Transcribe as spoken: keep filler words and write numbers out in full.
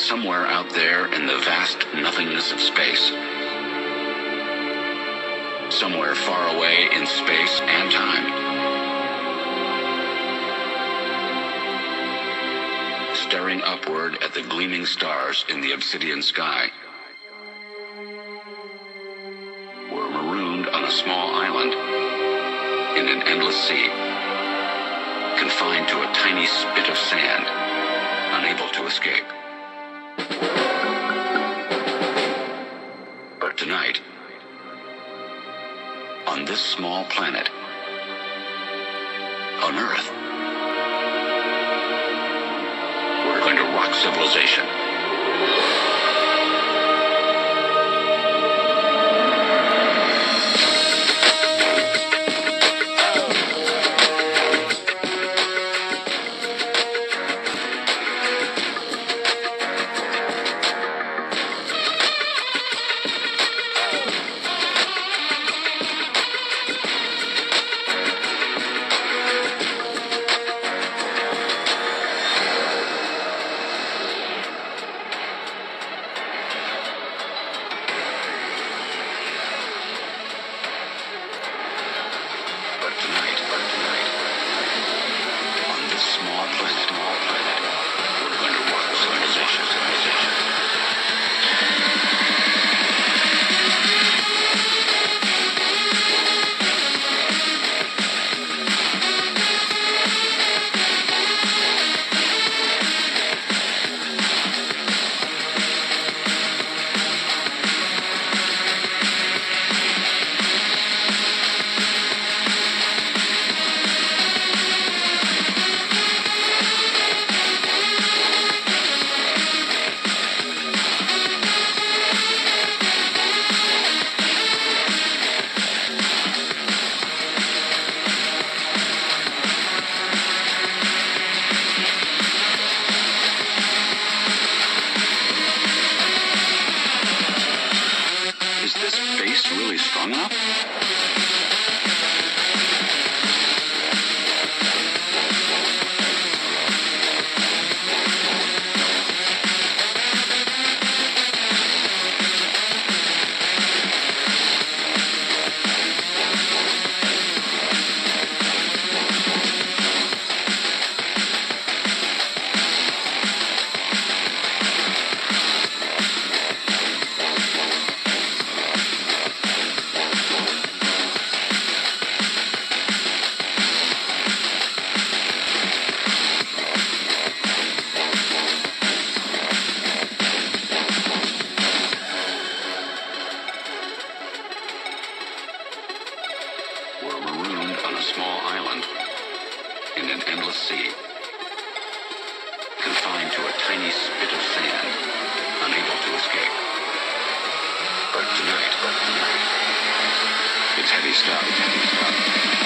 somewhere out there in the vast nothingness of space, somewhere far away in space and time, staring upward at the gleaming stars in the obsidian sky, we're marooned on a small island in an endless sea, confined to a tiny spit of sand, unable to escape. But tonight, on this small planet, on Earth, we're going to rock civilization. Is this base really strong enough? We're marooned on a small island in an endless sea, confined to a tiny spit of sand, unable to escape. But tonight, but tonight, it's heavy stuff, heavy stuff.